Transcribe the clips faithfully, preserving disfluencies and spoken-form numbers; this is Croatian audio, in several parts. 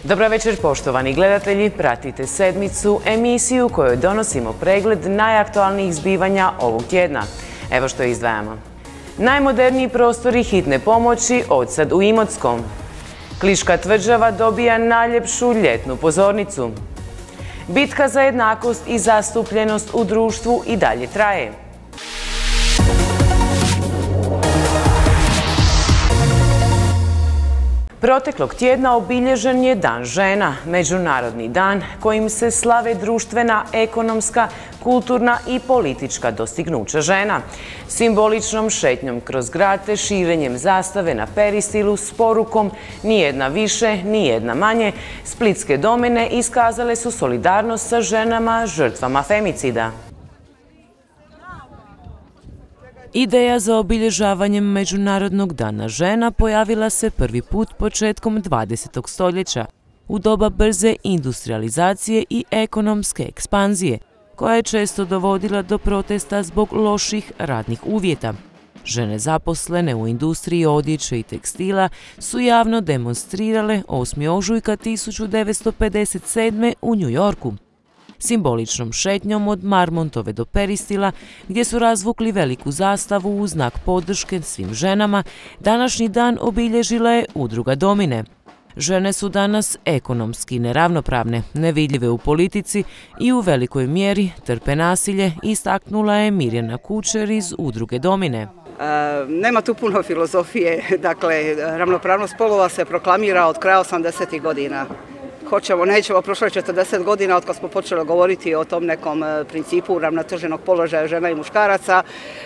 Dobar večer, poštovani gledatelji, pratite sedmicu, emisiju u kojoj donosimo pregled najaktualnijih zbivanja ovog tjedna. Evo što izdvajamo. Najmoderniji prostori hitne pomoći odsad u Imotskom. Kliška tvrđava dobija najljepšu ljetnu pozornicu. Bitka za jednakost i zastupljenost u društvu i dalje traje. Proteklog tjedna obilježen je Dan žena, međunarodni dan kojim se slave društvena, ekonomska, kulturna i politička dostignuća žena. Simboličnom šetnjom kroz grad te širenjem zastave na Peristilu s porukom "Nijedna više, nijedna manje", splitske domine iskazale su solidarnost sa ženama žrtvama femicida. Ideja za obilježavanjem Međunarodnog dana žena pojavila se prvi put početkom dvadesetog stoljeća, u doba brze industrializacije i ekonomske ekspanzije, koja je često dovodila do protesta zbog loših radnih uvjeta. Žene zaposlene u industriji odjeće i tekstila su javno demonstrirale osmog ožujka tisuću devetsto pedeset sedme. u New Yorku. Simboličnom šetnjom od Marmontove do Peristila, gdje su razvukli veliku zastavu u znak podrške svim ženama, današnji dan obilježila je udruga Domine. Žene su danas ekonomski neravnopravne, nevidljive u politici i u velikoj mjeri trpe nasilje, istaknula je Mirjana Kučer iz udruge Domine. E, nema tu puno filozofije, dakle, ravnopravnost spolova se proklamira od kraja osamdesetih godina. Hoćemo, nećemo, prošlo je četrdeset godina od kad smo počeli govoriti o tom nekom principu uravnoteženog položaja žena i muškaraca,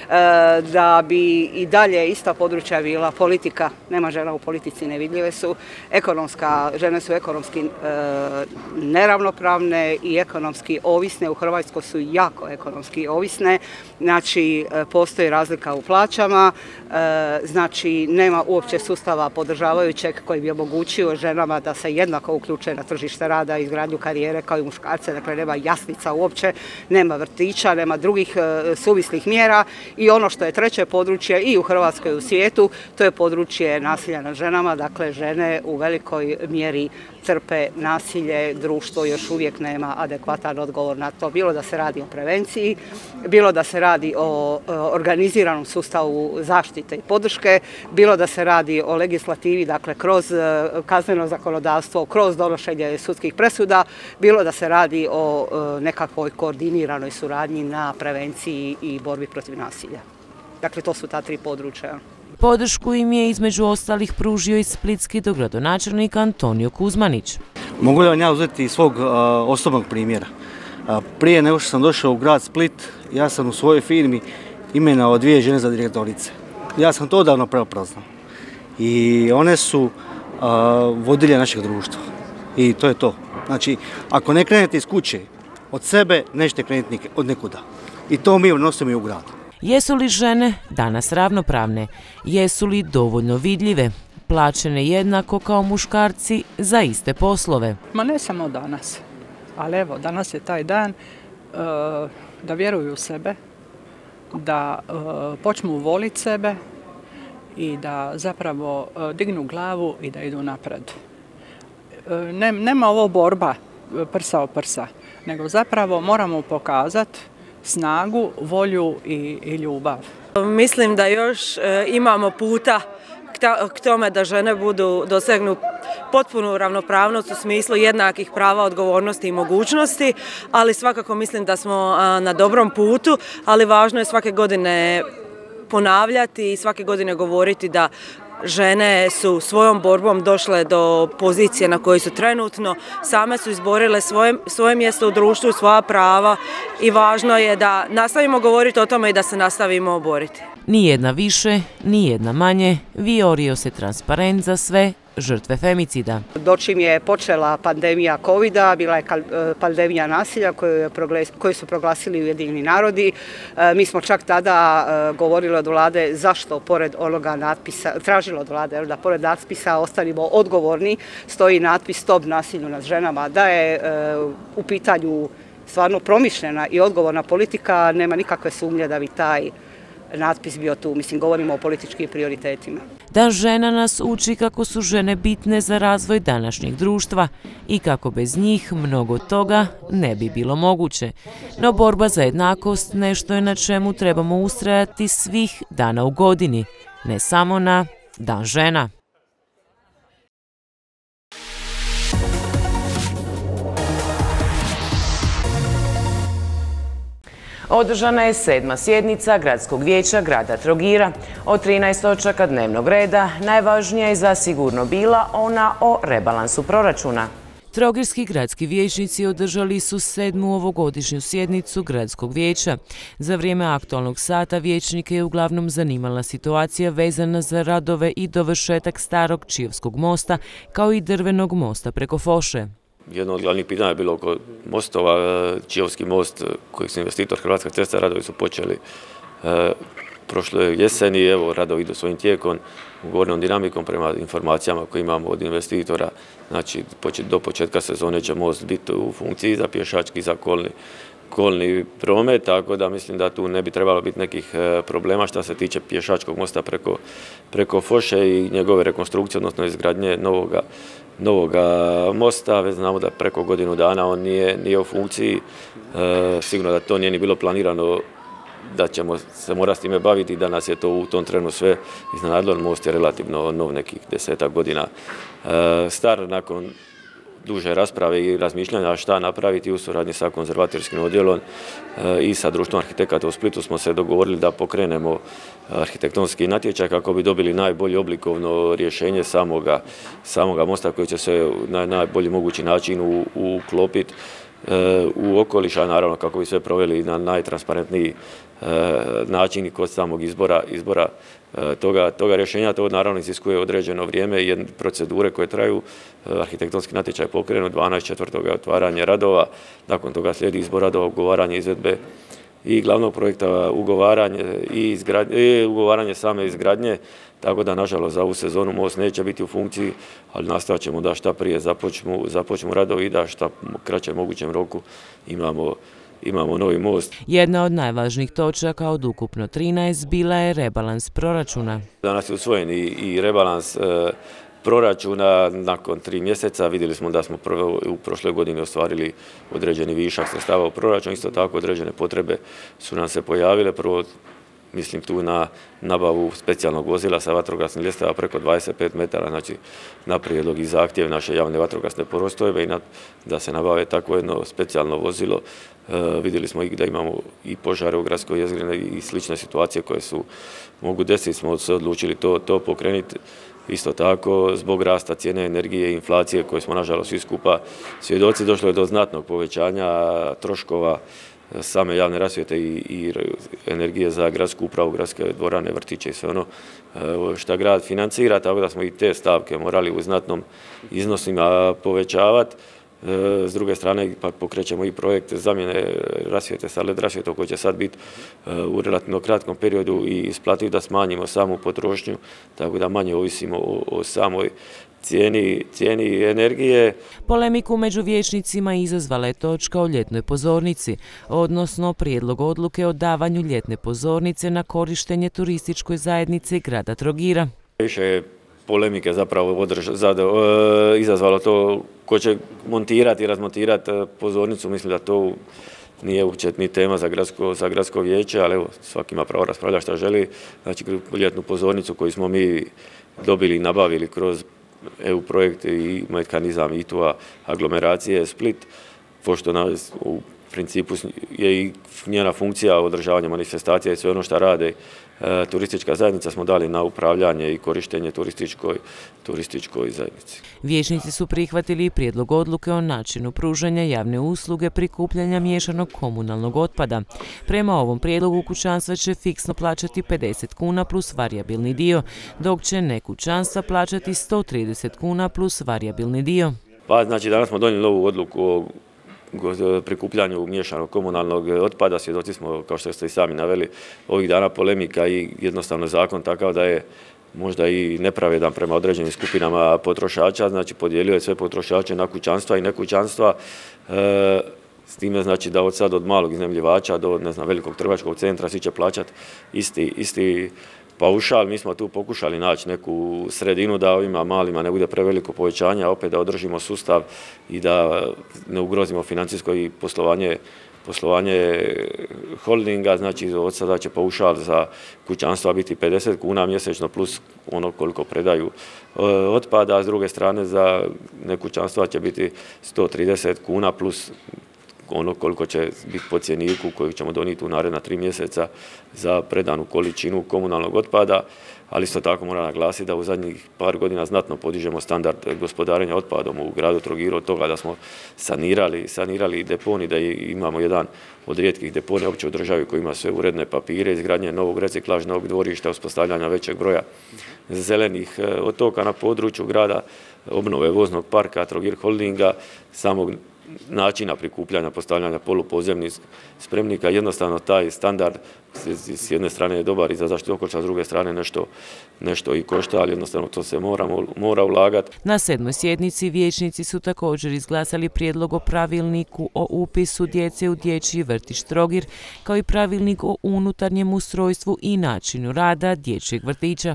da bi i dalje ista područja bila politika. Nema žena u politici, nevidljive su. Ekonomska, žene su ekonomski neravnopravne i ekonomski ovisne. U Hrvatskoj su jako ekonomski ovisne. Znači, postoji razlika u plaćama. Znači, nema uopće sustava podržavajućeg koji bi omogućio ženama da se jednako uključe na tržište rada, izgradnju karijere kao i muškarce, dakle nema jaslica uopće, nema vrtića, nema drugih e, suvislih mjera i ono što je treće područje i u Hrvatskoj i u svijetu, to je područje nasilja nad ženama, dakle žene u velikoj mjeri trpe nasilje, društvo još uvijek nema adekvatan odgovor na to, bilo da se radi o prevenciji, bilo da se radi o organiziranom sustavu zaštite i podrške, bilo da se radi o legislativi, dakle kroz kazneno zakonodavstvo, kroz donošenje sudskih presuda, bilo da se radi o nekakvoj koordiniranoj suradnji na prevenciji i borbi protiv nasilja. Dakle, to su ta tri područja. Podršku im je između ostalih pružio i splitski dogradonačelnik Antonio Kuzmanić. Mogu li vam ja uzeti iz svog uh, osobnog primjera? Uh, prije nego što sam došao u grad Split, ja sam u svojoj firmi imenovao dvije žene za direktorice. Ja sam to odavno prepoznao. I one su uh, vodilje našeg društva. I to je to. Znači, ako ne krenete iz kuće, od sebe nećete krenuti od nekuda. I to mi nosimo i u gradu. Jesu li žene danas ravnopravne? Jesu li dovoljno vidljive? Plaćene jednako kao muškarci za iste poslove? Ma ne samo danas, ali evo, danas je taj dan uh, da vjeruju u sebe, da uh, počnu voliti sebe i da zapravo uh, dignu glavu i da idu napred. Uh, ne, nema ovo borba prsa o prsa, nego zapravo moramo pokazati snagu, volju i, i ljubav. Mislim da još e, imamo puta k, ta, k tome da žene budu dosegnu potpunu ravnopravnost u smislu jednakih prava, odgovornosti i mogućnosti, ali svakako mislim da smo a, na dobrom putu, ali važno je svake godine ponavljati i svake godine govoriti da žene su svojom borbom došle do pozicije na kojoj su trenutno, same su izborile svoje, svoje mjesto u društvu, svoja prava i važno je da nastavimo govoriti o tome i da se nastavimo boriti. Nijedna više, nijedna manje, viorio se transparent za sve žrtve femicida. Dočim je počela pandemija kovida, bila je pandemija nasilja koju, koju su proglasili Ujedinjeni narodi. Mi smo čak tada govorili od vlade zašto pored onoga natpisa, tražilo od vlade da pored natpisa ostanimo odgovorni, stoji natpis "Stop nasilju nad ženama", da je u pitanju stvarno promišljena i odgovorna politika, nema nikakve sumnje da bi taj natpis bio tu. Mislim, govorimo o političkim prioritetima. Dan žena nas uči kako su žene bitne za razvoj današnjeg društva i kako bez njih mnogo toga ne bi bilo moguće. No borba za jednakost nešto je na čemu trebamo ustrajati svih dana u godini, ne samo na Dan žena. Održana je sedma sjednica Gradskog vijeća grada Trogira. Od trinaest točaka dnevnog reda najvažnija je zasigurno bila ona o rebalansu proračuna. Trogirski gradski vijećnici održali su sedmu ovogodišnju sjednicu Gradskog vijeća. Za vrijeme aktualnog sata vijećnike je uglavnom zanimala situacija vezana za radove i dovršetak starog Čijevskog mosta, kao i drvenog mosta preko Foše. Jedno od glavnih pitanja je bilo oko mostova. Čijevski most, kojeg su investitor Hrvatska cesta, radovi su počeli e, prošle jeseni. Evo, radovi idu svojim tijekom, ugovornom dinamikom prema informacijama koje imamo od investitora. Znači, do početka sezone će most biti u funkciji za pješački i za kolni, kolni promet, tako da mislim da tu ne bi trebalo biti nekih problema što se tiče pješačkog mosta preko, preko Foše i njegove rekonstrukcije, odnosno izgradnje novoga novoga mosta. Već znamo da preko godinu dana on nije, nije u funkciji. E, sigurno da to nije ni bilo planirano da ćemo se morati s time baviti i da nas je to u tom trenu sve iznenadilo. Most je relativno nov, nekih desetak godina e, star. Nakon duže rasprave i razmišljanja šta napraviti u suradnji sa konzervatorskim odjelom e, i sa društvom arhitekata u Splitu smo se dogovorili da pokrenemo arhitektonski natječaj kako bi dobili najbolje oblikovno rješenje samoga, samoga mosta koji će se na najbolji mogući način uklopiti e, u okoliš, a naravno kako bi sve proveli na najtransparentniji e, način i kod samog izbora, izbora e, toga, toga rješenja. To naravno iziskuje određeno vrijeme i procedure koje traju. E, arhitektonski natječaj je pokrenut, dvanaest četvrtog otvaranje radova, nakon toga slijedi izbor radova, ugovaranje izvedbe i glavnog projekta, ugovaranje i, izgradnje, i ugovaranje same izgradnje, tako da nažalost za ovu sezonu most neće biti u funkciji, ali nastavit ćemo da šta prije započnu, započnu radovi i da šta kraće mogućem roku imamo, imamo novi most. Jedna od najvažnijih točaka od ukupno trinaest bila je rebalans proračuna. Danas je usvojen i, i rebalans e, proračuna. Nakon tri mjeseca vidjeli smo da smo prvo, u prošloj godini ostvarili određeni višak sredstava u proračunu. Isto tako određene potrebe su nam se pojavile. Prvo mislim tu na nabavu specijalnog vozila sa vatrogasnim ljestavama preko dvadeset pet metara, znači na prijedlog i zahtjev naše javne vatrogasne postrojbe i na, da se nabave takvo jedno specijalno vozilo. E, vidjeli smo i da imamo i požare u gradskoj jezgri i slične situacije koje su mogu desiti, smo se odlučili to, to pokrenuti. Isto tako, zbog rasta cijene energije i inflacije koje smo nažalost svi skupa svjedoci, došlo je do znatnog povećanja troškova same javne rasvjete i, i energije za gradsku upravu, gradske dvorane, vrtiće i sve ono što grad financira, tako da smo i te stavke morali u znatnom iznosima povećavati. S druge strane, pak pokrećemo i projekt zamjene rasvjete sa L E D rasvjetom koji će sad biti u relativno kratkom periodu i isplativ da smanjimo samu potrošnju, tako da manje ovisimo o, o samoj cijeni, cijeni energije. Polemiku među vijećnicima izazvala je točka o ljetnoj pozornici, odnosno prijedlog odluke o davanju ljetne pozornice na korištenje turističkoj zajednici grada Trogira. Više je polemike zapravo održ, zada, e, izazvalo to ko će montirati i razmontirati pozornicu. Mislim da to nije uopće ni tema za gradsko, za gradsko vijeće, ali evo, svaki ima pravo raspravljati što želi. Znači, ljetnu pozornicu koju smo mi dobili i nabavili kroz E U projekt i mehanizam I T U-a aglomeracije Split, pošto na, u principu je i njena funkcija održavanja manifestacija i sve ono što rade e, turistička zajednica smo dali na upravljanje i korištenje turističkoj, turističkoj zajednici. Vijećnici su prihvatili i prijedlog odluke o načinu pružanja javne usluge prikupljanja miješanog komunalnog otpada. Prema ovom prijedlogu kućanstva će fiksno plaćati pedeset kuna plus varijabilni dio, dok će ne kućanstva plaćati sto trideset kuna plus varijabilni dio. Pa znači danas smo donijeli novu odluku o prikupljanju miješanog komunalnog otpada. Svjedoci smo, kao što ste i sami naveli, ovih dana polemika i jednostavno zakon takav da je možda i nepravedan prema određenim skupinama potrošača, znači podijelio je sve potrošače na kućanstva i nekućanstva. E, S time znači da od sad od malog iznajmljivača do ne znam, velikog trgovačkog centra svi će plaćati isti, isti paušal. Mi smo tu pokušali naći neku sredinu da ovima malima ne bude preveliko povećanje, a opet da održimo sustav i da ne ugrozimo financijsko i poslovanje poslovanje holdinga. Znači od sada će paušal za kućanstva biti pedeset kuna mjesečno plus ono koliko predaju otpada, a s druge strane za nekućanstva će biti sto trideset kuna plus ono koliko će biti po cjeniku koji ćemo donijeti u naredna tri mjeseca za predanu količinu komunalnog otpada, ali isto tako moram naglasiti da u zadnjih par godina znatno podižemo standard gospodarenja otpadom u gradu Trogiru, od toga da smo sanirali, sanirali deponi, da imamo jedan od rijetkih deponija uopće u državi koji ima sve uredne papire, izgradnje novog reciklažnog dvorišta, uspostavljanja većeg broja zelenih otoka na području grada, obnove voznog parka Trogir Holdinga, samog načina prikupljanja, postavljanja polupozemnih spremnika. Jednostavno taj standard s jedne strane je dobar i za zaštitu okoliša, s druge strane nešto, nešto i košta, ali jednostavno to se mora, mora ulagati. Na sedmoj sjednici vijećnici su također izglasali prijedlog o pravilniku o upisu djece u dječji vrtić Trogir, kao i pravilnik o unutarnjem ustrojstvu i načinu rada dječjeg vrtića.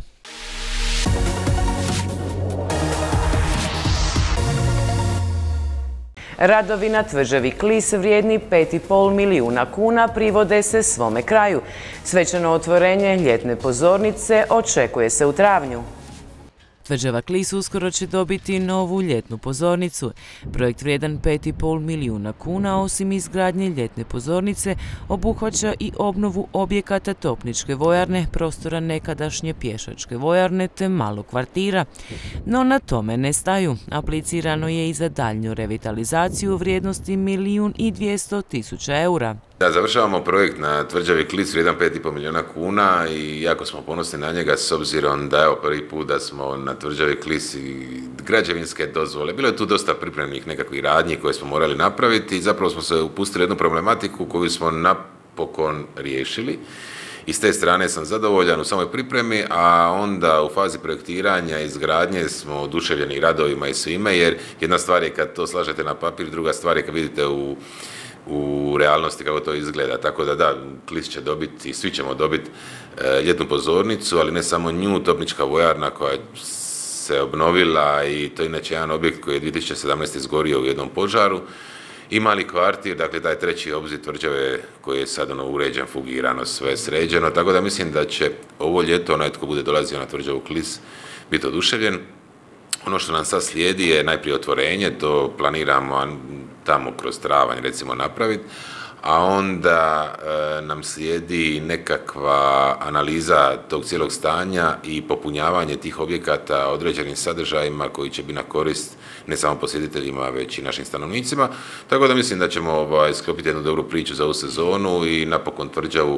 Radovi na tvrđavi Klis vrijedni pet i pol milijuna kuna privode se svome kraju. Svečano otvorenje ljetne pozornice očekuje se u travnju. Tvrđava Klis uskoro će dobiti novu ljetnu pozornicu. Projekt vrijedan pet i pol milijuna kuna, osim izgradnje ljetne pozornice, obuhvaća i obnovu objekata Topničke vojarne, prostora nekadašnje pješačke vojarne te malog kvartira. No na tome ne staju. Aplicirano je i za daljnju revitalizaciju u vrijednosti milijun i dvjesto tisuća eura. Da, završavamo projekt na tvrđavi Klis vrijedan pet i pol milijuna kuna i jako smo ponosni na njega s obzirom da je prvi put da smo na tvrđavi Klis i građevinske dozvole. Bilo je tu dosta pripremnih nekakvih radnji koje smo morali napraviti i zapravo smo se upustili jednu problematiku koju smo napokon riješili. I s te strane sam zadovoljan u samoj pripremi, a onda u fazi projektiranja i izgradnje smo oduševljeni radovima i svime, jer jedna stvar je kad to slažete na papir, druga stvar je kad vidite u u realnosti kako to izgleda. Tako da da, Klis će dobiti, svi ćemo dobiti e, ljetnu pozornicu, ali ne samo nju, Topnička vojarna koja se obnovila i to je inače jedan objekt koji je dvije tisuće sedamnaeste. izgorio u jednom požaru. I mali kvartir, dakle taj treći obzid tvrđave koji je sad ono uređen, fugirano, sve sređeno. Tako da mislim da će ovo ljeto onaj tko bude dolazio na tvrđavu Klis biti oduševljen. Ono što nam sad slijedi je najprije otvorenje, to planiramo tamo kroz travanj recimo napraviti, a onda e, nam slijedi nekakva analiza tog cijelog stanja i popunjavanje tih objekata određenim sadržajima koji će biti na korist ne samo posjetiteljima, već i našim stanovnicima. Tako da mislim da ćemo ovaj, sklopiti jednu dobru priču za ovu sezonu i napokon tvrđavu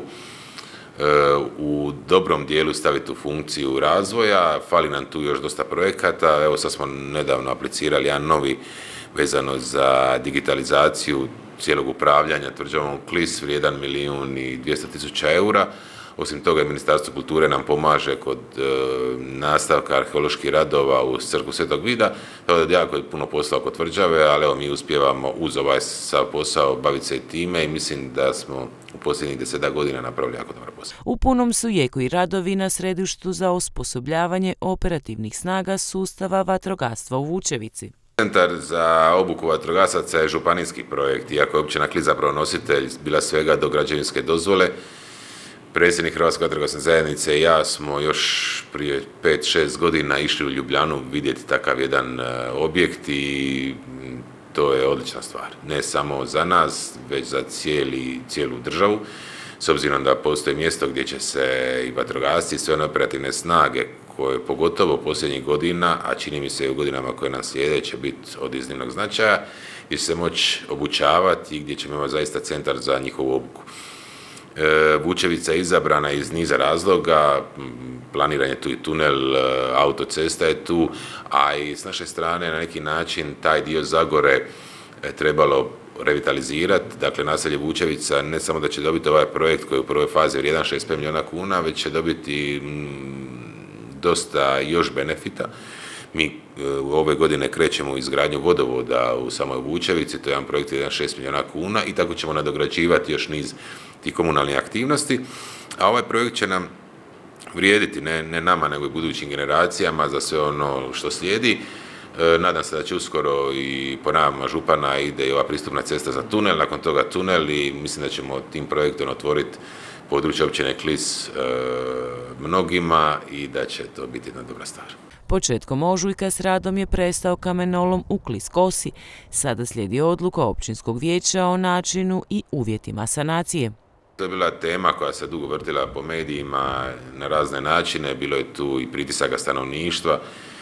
u dobrom dijelu staviti u funkciju razvoja. Fali nam tu još dosta projekata. Evo sad smo nedavno aplicirali jedan novi vezano za digitalizaciju cijelog upravljanja tvrđavom Klis vrijedan milijun i dvjesto tisuća eura. Osim toga, Ministarstvo kulture nam pomaže kod e, nastavka arheoloških radova u crkvu Svetog Vida. Tako da jako je puno posla oko tvrđave, ali evo mi uspijevamo uz ovaj sav posao baviti se i time i mislim da smo u posljednjih desetak godina napravili jako dobar posao. U punom su jeku i radovi na središtu za osposobljavanje operativnih snaga sustava vatrogastva u Vučevici. Centar za obuku vatrogasaca je županijski projekt, iako je općina Klis zapravo nositelj bila svega do građevinske dozvole. Predsjednik Hrvatske vatrogasne zajednice i ja smo još prije pet šest godina išli u Ljubljanu vidjeti takav jedan objekt i to je odlična stvar. Ne samo za nas, već za cijeli, cijelu državu. S obzirom da postoji mjesto gdje će se i vatrogasci i sve one operativne snage koje pogotovo posljednjih godina, a čini mi se i u godinama koje nam slijede će biti od iznimnog značaja, gdje će se moći obučavati i gdje ćemo imati zaista centar za njihovu obuku. Vučevica je izabrana iz niza razloga, planiran je tu i tunel, autocesta je tu, a i s naše strane na neki način taj dio Zagore trebalo revitalizirati. Dakle, naselje Vučevica ne samo da će dobiti ovaj projekt koji je u prvoj fazi vrijedan šezdeset pet milijuna kuna, već će dobiti dosta još benefita. Mi u ove godine krećemo u izgradnju vodovoda u samoj Vučevici, to je jedan projekt od šest milijuna kuna i tako ćemo nadograđivati još niz tih komunalnih aktivnosti. A ovaj projekt će nam vrijediti, ne, ne nama, nego i budućim generacijama za sve ono što slijedi. E, nadam se da će uskoro i po najavama župana ide i ova pristupna cesta za tunel, nakon toga tunel i mislim da ćemo tim projektom otvoriti područje općine Klis e, mnogima i da će to biti jedna dobra stvar. Početkom ožujka s radom je prestao kamenolom u Klis Kosi. Sada slijedi odluka općinskog vijeća o načinu i uvjetima sanacije. To je bila tema koja se dugo vrtila po medijima na razne načine, bilo je tu i pritisaka stanovništva.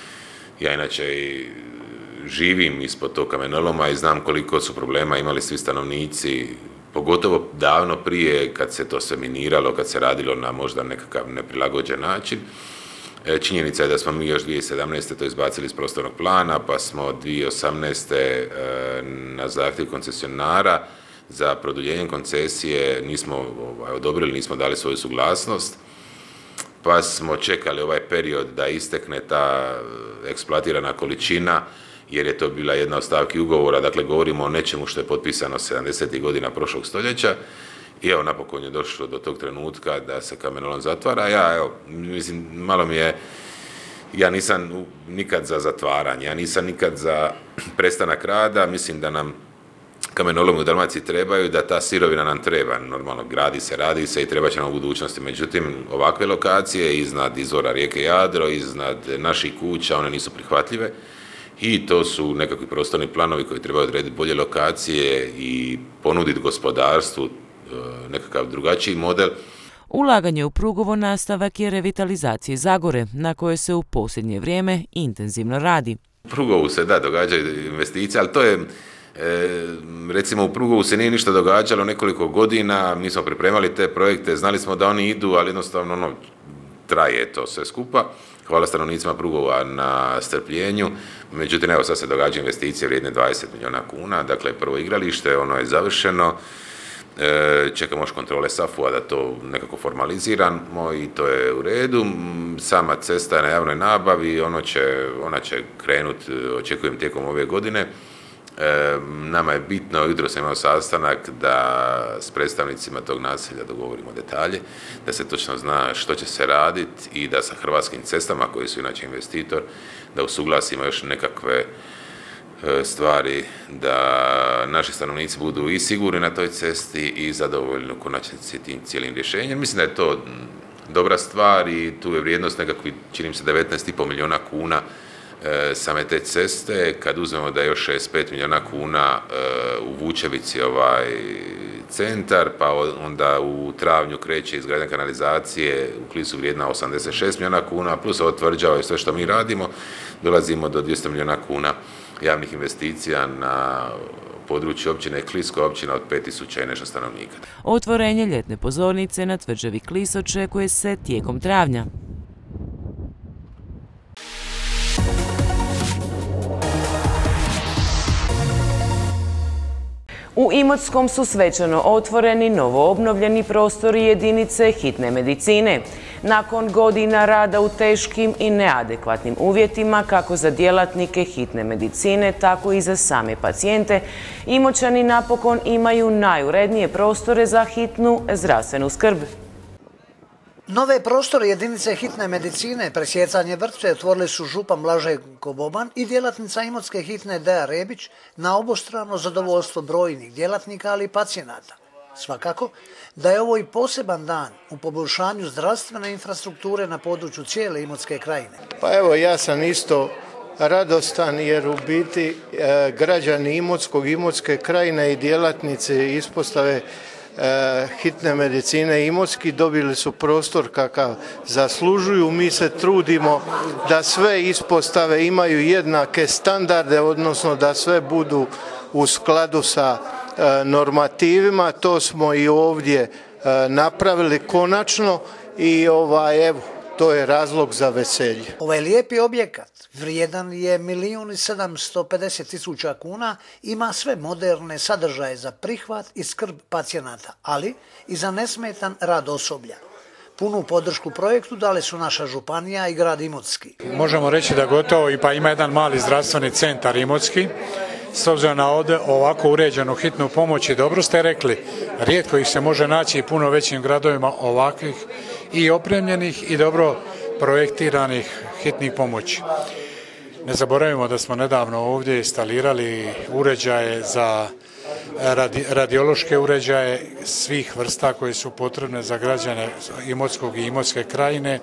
Ja inače i živim ispod tog kamenoloma i znam koliko su problema imali svi stanovnici, pogotovo davno prije kad se to sve miniralo, kad se radilo na možda nekakav neprilagođen način. Činjenica je da smo mi još dvije tisuće sedamnaeste. to izbacili iz prostornog plana, pa smo dvije tisuće osamnaeste. na zahtjev koncesionara za produljenje koncesije nismo ovaj, odobrili, nismo dali svoju suglasnost, pa smo čekali ovaj period da istekne ta eksploatirana količina, jer je to bila jedna od stavki ugovora, dakle govorimo o nečemu što je potpisano sedamdesetih godina prošlog stoljeća. I evo, napokon je došlo do tog trenutka da se kamenolom zatvara. Ja, evo, mislim, malo mi je, ja nisam nikad za zatvaranje, ja nisam nikad za prestanak rada, mislim da nam kamenolomi u Dalmaciji trebaju, da ta sirovina nam treba, normalno gradi se, radi se i treba će nam u budućnosti. Međutim, ovakve lokacije iznad izvora rijeke Jadro, iznad naših kuća, one nisu prihvatljive i to su nekakvi prostorni planovi koji trebaju odrediti bolje lokacije i ponuditi gospodarstvu nekakav drugačiji model. Ulaganje u prugovo nastavak je revitalizacije Zagore, na kojoj se u posljednje vrijeme intenzivno radi. U Prugovu se da događaju investicije, ali to je, e, recimo u Prugovu se nije ništa događalo nekoliko godina, mi smo pripremali te projekte, znali smo da oni idu, ali jednostavno ono, traje to sve skupa. Hvala stanovnicima Prugova na strpljenju, međutim evo sad se događaju investicije vrijedne dvadeset milijuna kuna, dakle prvo igralište, ono je završeno. Čekamo još kontrole S A F U-a da to nekako formaliziramo i to je u redu. Sama cesta je na javnoj nabavi, ono će, ona će krenuti, očekujem, tijekom ove godine. E, nama je bitno, jutro sam imao sastanak da s predstavnicima tog naselja dogovorimo detalje, da se točno zna što će se raditi i da sa Hrvatskim cestama, koji su inače investitor, da usuglasimo još nekakve stvari da naši stanovnici budu i sigurni na toj cesti i zadovoljni u konačnici tim cijelim rješenjem. Mislim da je to dobra stvar i tu je vrijednost nekakvi, čini mi se, devetnaest i pol milijuna kuna e, same te ceste. Kad uzmemo da je još šezdeset pet milijuna kuna e, u Vučevici ovaj centar, pa onda u travnju kreće izgradnja kanalizacije u Klisu vrijedna osamdeset šest milijuna kuna, plus ovo tvrđava i sve što mi radimo, dolazimo do dvjesto milijuna kuna javnih investicija na području općine Klis, koja je općina od pet tisuća i nešto stanovnika. Otvorenje ljetne pozornice na tvrđavi Klis očekuje se tijekom travnja. U Imotskom su svečano otvoreni novoobnovljeni prostori jedinice hitne medicine. Nakon godina rada u teškim i neadekvatnim uvjetima, kako za djelatnike hitne medicine, tako i za same pacijente, Imoćani napokon imaju najurednije prostore za hitnu zdravstvenu skrb. Nove prostore jedinice hitne medicine presjecanje vrpce otvorili su župan Blaženko Boban i djelatnica Imotske hitne Deja Rebić na obostrano zadovoljstvo brojnih djelatnika, ali i pacijenata. Svakako da je ovo i poseban dan u poboljšanju zdravstvene infrastrukture na području cijele Imotske krajine. Pa evo, ja sam isto radostan jer u biti e, građani Imotskog, Imotske krajine i djelatnici ispostave e, hitne medicine Imotski dobili su prostor kakav zaslužuju. Mi se trudimo da sve ispostave imaju jednake standarde, odnosno da sve budu u skladu sa e, normativima. To smo i ovdje e, napravili konačno i ovaj, evo, to je razlog za veselje. Ovaj lijepi objekat vrijedan je milijun i sedamsto pedeset tisuća kuna, ima sve moderne sadržaje za prihvat i skrb pacijenata, ali i za nesmetan rad osoblja. Punu podršku projektu dali su naša županija i grad Imotski. Možemo reći da gotovo i pa ima jedan mali zdravstveni centar Imotski. S obzirom na ovdje ovako uređenu hitnu pomoć i dobro ste rekli, rijetko ih se može naći i puno većim gradovima ovakvih i opremljenih i dobro projektiranih hitnih pomoći. Ne zaboravimo da smo nedavno ovdje instalirali uređaje za radi, radiološke uređaje svih vrsta koje su potrebne za građane Imotskog i Imotske krajine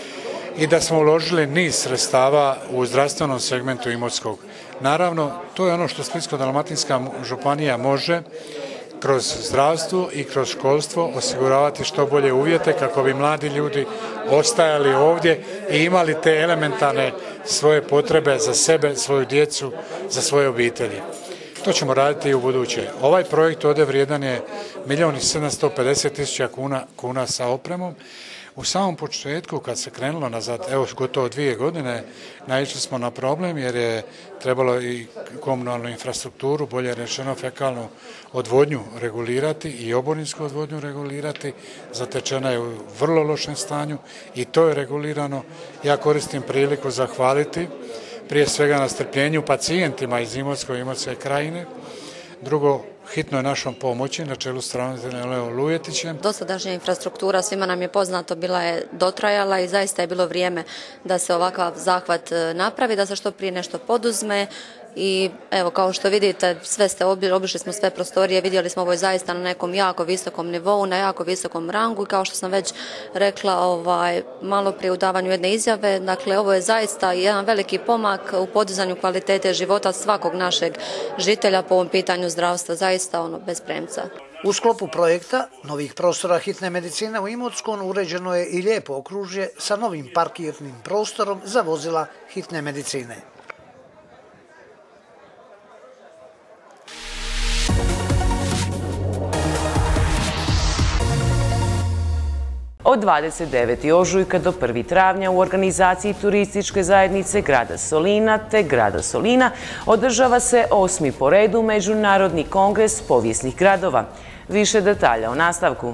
i da smo uložili niz sredstava u zdravstvenom segmentu Imotskog. Naravno, to je ono što Splitsko-dalmatinska županija može kroz zdravstvo i kroz školstvo osiguravati što bolje uvjete kako bi mladi ljudi ostajali ovdje i imali te elementarne svoje potrebe za sebe, svoju djecu, za svoje obitelji. To ćemo raditi i u buduće. Ovaj projekt ovdje vrijedan je milijun i sedamsto pedeset tisuća kuna, kuna sa opremom. U samom početku, kad se krenulo nazad, evo gotovo dvije godine, naišli smo na problem jer je trebalo i komunalnu infrastrukturu, bolje rečeno fekalnu odvodnju regulirati i oborinsku odvodnju regulirati. Zatečena je u vrlo lošem stanju i to je regulirano. Ja koristim priliku zahvaliti prije svega na strpljenju pacijentima iz Imotske i Imotske krajine. Drugo, hitnoj našom pomoći na čelu s ravnateljem Leom Lujetićem. Dosadašnja infrastruktura, svima nam je poznato, bila je dotrajala i zaista je bilo vrijeme da se ovakav zahvat napravi, da se što prije nešto poduzme. I evo, kao što vidite, sve ste obišli smo sve prostorije, vidjeli smo ovo je zaista na nekom jako visokom nivou, na jako visokom rangu i kao što sam već rekla ovaj, malo prije u davanju jedne izjave, dakle ovo je zaista jedan veliki pomak u podizanju kvalitete života svakog našeg žitelja po ovom pitanju zdravstva, zaista ono bez premca. U sklopu projekta novih prostora hitne medicine u Imotskom uređeno je i lijepo okružje sa novim parkirnim prostorom za vozila hitne medicine. Od dvadeset devetog ožujka do prvog travnja u organizaciji turističke zajednice grada Solina te grada Solina održava se osmi po redu Međunarodni kongres povijesnih gradova. Više detalja o nastavku.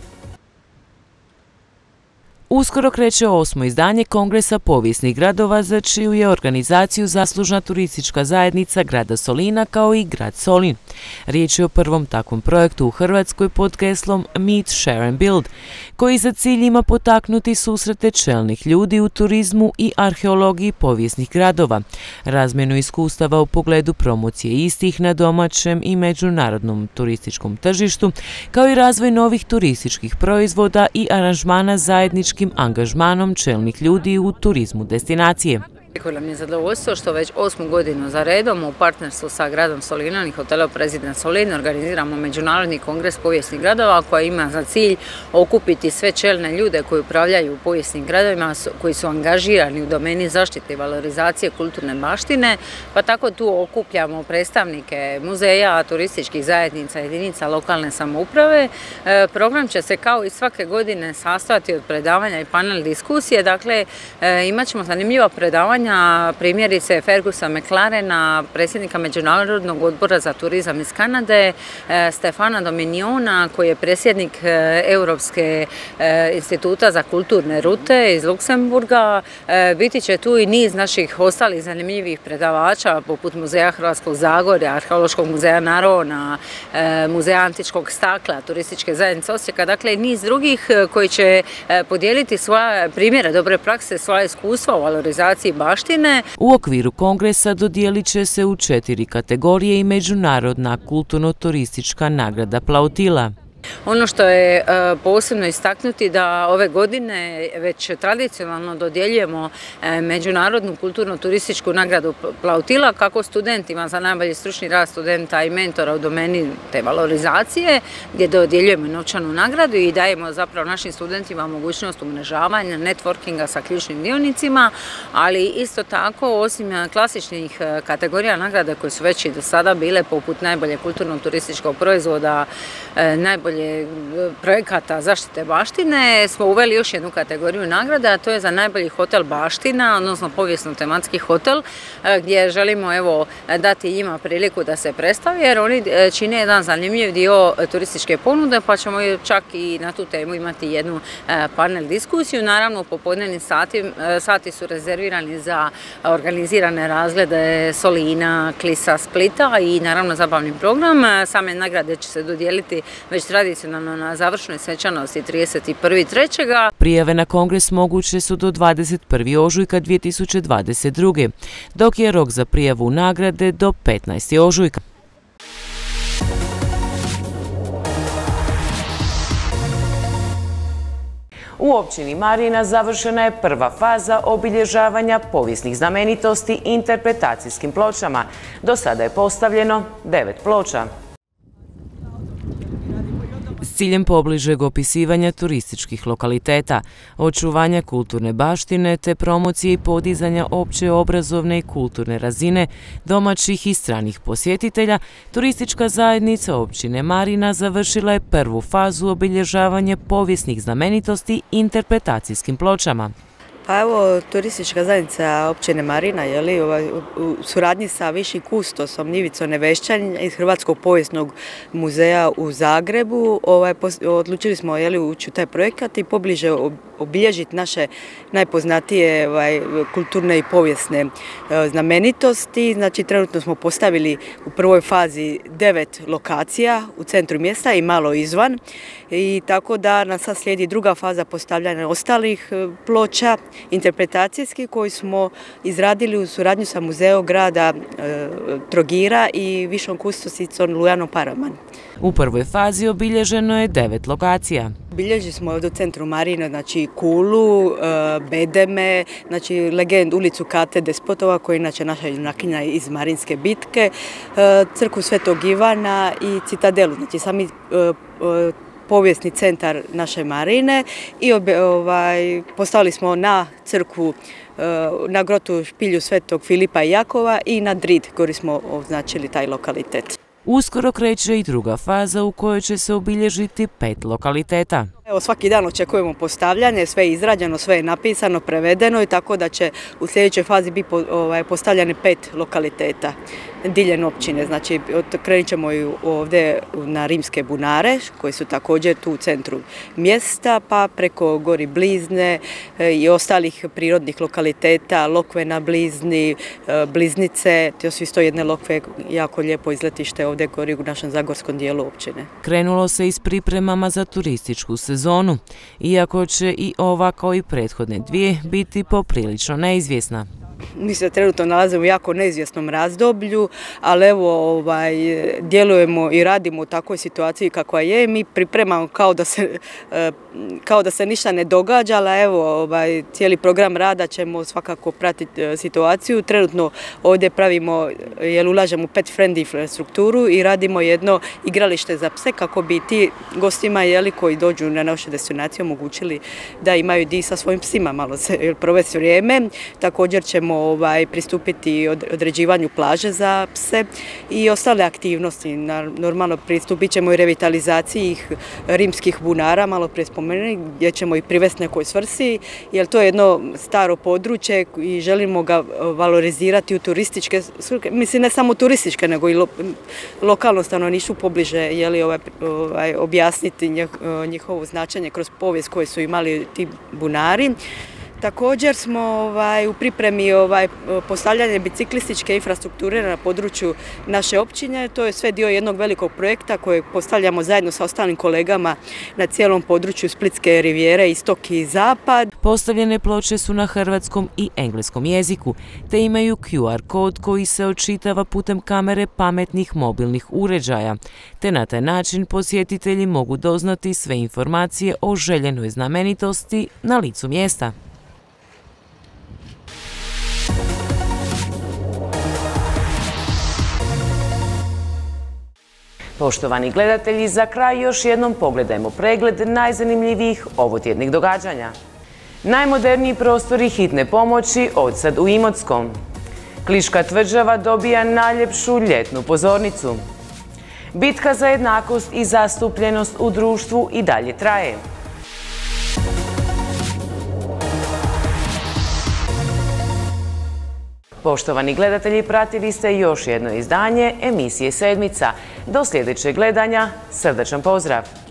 Uskoro kreće osmo izdanje Kongresa povijesnih gradova za čiju je organizaciju zaslužna turistička zajednica grada Solina kao i grad Solin. Riječ je o prvom takvom projektu u Hrvatskoj pod geslom Meet, Share and Build, koji za cilj ima potaknuti susrete čelnih ljudi u turizmu i arheologiji povijesnih gradova, razmjenu iskustava u pogledu promocije istih na domaćem i međunarodnom turističkom tržištu, kao i razvoj novih turističkih proizvoda i aranžmana zajedničkim angažmanom čelnih ljudi u turizmu destinacije. Veliko nam je zadovoljstvo što već osmu godinu za redom u partnerstvu sa gradom Solinom i hotelom Prezident Solin organiziramo Međunarodni kongres povijesnih gradova koji ima za cilj okupiti sve čelne ljude koji upravljaju povijesnim gradovima, koji su angažirani u domeni zaštite i valorizacije kulturne baštine, pa tako tu okupljamo predstavnike muzeja, turističkih zajednica, jedinica lokalne samouprave. Program će se kao i svake godine sastojati od predavanja i panel diskusije, dakle imat ćemo zanimljiva predavanja, primjerice Fergusa McLarena, predsjednika Međunarodnog odbora za turizam iz Kanade, Stefana Dominiona, koji je predsjednik Europske instituta za kulturne rute iz Luksemburga. Biti će tu i niz naših ostalih zanimljivih predavača, poput Muzeja Hrvatskog Zagorja, Arheološkog muzeja Narona, Muzeja antičkog stakla, turističke zajednice Osijeka, dakle i niz drugih koji će podijeliti svoje primjere dobre prakse, svoje iskustva u valorizaciji baštine. U okviru kongresa dodijelit će se u četiri kategorije i Međunarodna kulturno-turistička nagrada Plautila. Ono što je posebno istaknuti da ove godine već tradicionalno dodjeljujemo Međunarodnu kulturno-turističku nagradu Plautila kako studentima za najbolji stručni rad studenta i mentora u domeni te valorizacije, gdje dodjeljujemo novčanu nagradu i dajemo zapravo našim studentima mogućnost umrežavanja, networkinga sa ključnim dionicima, ali isto tako osim klasičnih kategorija nagrada koje su već i do sada bile poput najbolje kulturno-turističkog proizvoda, najbolje najbolje projekata zaštite baštine smo uveli još jednu kategoriju nagrada, a to je za najbolji hotel baština, odnosno povijesno-tematski hotel, gdje želimo evo dati njima priliku da se predstavi, jer oni čine jedan zanimljiv dio turističke ponude, pa ćemo čak i na tu temu imati jednu panel diskusiju. Naravno, u popodnevnim sati, sati su rezervirani za organizirane razglede Solina, Klisa, Splita i naravno zabavni program. Same nagrade će se dodijeliti već tradicionalno na završnoj svečanosti trideset prvog trećega Prijave na kongres moguće su do dvadeset prvog ožujka dvije tisuće dvadeset druge. dok je rok za prijavu nagrade do petnaestog ožujka. U općini Marina završena je prva faza obilježavanja povijesnih znamenitosti interpretacijskim pločama. Do sada je postavljeno devet ploča. S ciljem pobližeg opisivanja turističkih lokaliteta, očuvanja kulturne baštine te promocije i podizanja opće obrazovne i kulturne razine domaćih i stranih posjetitelja, turistička zajednica općine Marina završila je prvu fazu obilježavanja povijesnih znamenitosti interpretacijskim pločama. Pa evo, turistička zajednica općine Marina je li, ovaj, u suradnji sa višim kustosom Njivicom Nevešćan iz Hrvatskog povijesnog muzeja u Zagrebu ovaj, odlučili smo je li, ući u taj projekat i pobliže obilježiti naše najpoznatije ovaj, kulturne i povijesne e, znamenitosti. Znači, trenutno smo postavili u prvoj fazi devet lokacija u centru mjesta i malo izvan. I tako da nas sad slijedi druga faza postavljanja ostalih e, ploča interpretacijski koji smo izradili u suradnju sa muzeom grada e, Trogira i višom kustosicom Lujanom Paraman. U prvoj fazi obilježeno je devet lokacija. Obilježili smo ovdje u centru Marina, znači Kulu, e, Bedeme, znači legend, ulicu Kate Despotova koja je inače naša junakinja iz Marinske bitke, e, crkvu Svetog Ivana i Citadelu, znači sami e, e, povijesni centar naše Marine i ovaj, postavili smo na crkvu, na grotu špilju Svetog Filipa i Jakova i na Drid, gori smo označili taj lokalitet. Uskoro kreće i druga faza u kojoj će se obilježiti pet lokaliteta. Evo, svaki dan očekujemo postavljanje, sve je izrađeno, sve je napisano, prevedeno i tako da će u sljedećoj fazi biti ovaj, postavljane pet lokaliteta diljem općine. Znači, krenut ćemo i ovdje na Rimske bunare, koji su također tu u centru mjesta, pa preko Gori Blizne i ostalih prirodnih lokaliteta, Lokve na Blizni, Bliznice, to su isto jedne lokve, jako lijepo izletište ovdje gori u našem zagorskom dijelu općine. Krenulo se i s pripremama za turističku sezonu, iako će i ova kao i prethodne dvije biti poprilično neizvjesna. Mi se trenutno nalazimo u jako neizvjesnom razdoblju, ali evo ovaj, djelujemo i radimo u takvoj situaciji kakva je. Mi pripremamo kao da se, kao da se ništa ne događa, ali evo ovaj, cijeli program rada ćemo svakako pratiti situaciju. Trenutno ovdje pravimo, jer ulažemo u pet friendly infrastrukturu i radimo jedno igralište za pse kako bi ti gostima jeli, koji dođu na našu destinaciju omogućili da imaju di sa svojim psima malo se provesti vrijeme. Također ćemo Ovaj, pristupiti određivanju plaže za pse i ostale aktivnosti. Normalno pristupit ćemo i revitalizaciji rimskih bunara, malo prije spomenuli, gdje ćemo i privesti nekoj svrsi, jer to je jedno staro područje i želimo ga valorizirati u turističke svrhe. Mislim, ne samo turističke, nego i lo, lokalno stanovništvu pobliže jeli, ovaj, ovaj, objasniti njihovo značenje kroz povijest koje su imali ti bunari. Također smo ovaj, u pripremi ovaj, postavljanje biciklističke infrastrukture na području naše općine. To je sve dio jednog velikog projekta kojeg postavljamo zajedno sa ostalim kolegama na cijelom području Splitske rivijere, istok i zapad. Postavljene ploče su na hrvatskom i engleskom jeziku, te imaju Q R kod koji se očitava putem kamere pametnih mobilnih uređaja, te na taj način posjetitelji mogu doznati sve informacije o željenoj znamenitosti na licu mjesta. Poštovani gledatelji, za kraj još jednom pogledajmo pregled najzanimljivijih ovotjednih događanja. Najmoderniji prostori hitne pomoći od sad u Imotskom. Kliška tvrđava dobija najljepšu ljetnu pozornicu. Bitka za jednakost i zastupljenost u društvu i dalje traje. Poštovani gledatelji, pratili ste još jedno izdanje emisije Sedmica. Do sljedećeg gledanja, srdačan pozdrav!